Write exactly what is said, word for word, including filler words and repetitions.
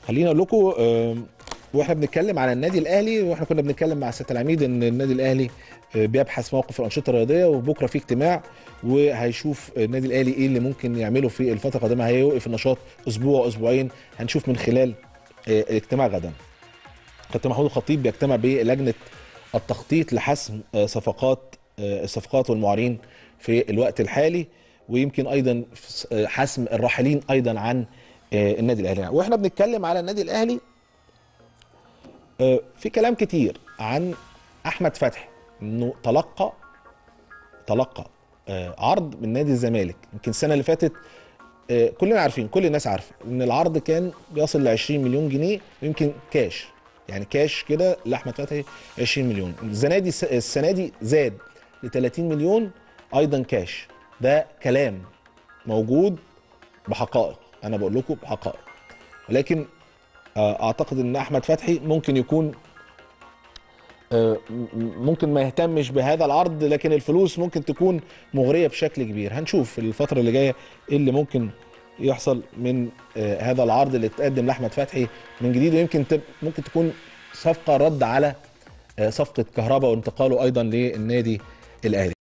خليني اقول لكم واحنا بنتكلم على النادي الاهلي، واحنا كنا بنتكلم مع سياده العميد ان النادي الاهلي آه، بيبحث موقف الانشطه الرياضيه، وبكره في اجتماع وهيشوف النادي الاهلي ايه اللي ممكن يعمله في الفتره القادمه. هيوقف النشاط اسبوع اسبوعين، هنشوف من خلال آه، الاجتماع غدا. كابتن محمود الخطيب بيجتمع بلجنه التخطيط لحسم آه، صفقات آه، الصفقات والمعارين في الوقت الحالي، ويمكن ايضا آه، حسم الراحلين ايضا عن آه، النادي الاهلي. واحنا بنتكلم على النادي الاهلي آه، في كلام كتير عن احمد فتحي، انه تلقى تلقى آه، عرض من نادي الزمالك. يمكن السنه اللي فاتت آه، كلنا عارفين، كل الناس عارفه ان العرض كان بيصل ل عشرين مليون جنيه، ويمكن كاش، يعني كاش كده لاحمد فتحي عشرين مليون. السنه دي السنه دي زاد ل ثلاثين مليون ايضا كاش. ده كلام موجود بحقائق، انا بقول لكم بحقائق. ولكن آه، اعتقد ان احمد فتحي ممكن يكون آه، ممكن ما يهتمش بهذا العرض، لكن الفلوس ممكن تكون مغرية بشكل كبير. هنشوف في الفترة اللي جاية ايه اللي ممكن يحصل من آه، هذا العرض اللي اتقدم لأحمد فتحي من جديد، ويمكن تب- ممكن تكون صفقة رد على آه، صفقة كهربا وانتقاله أيضا للنادي الأهلي.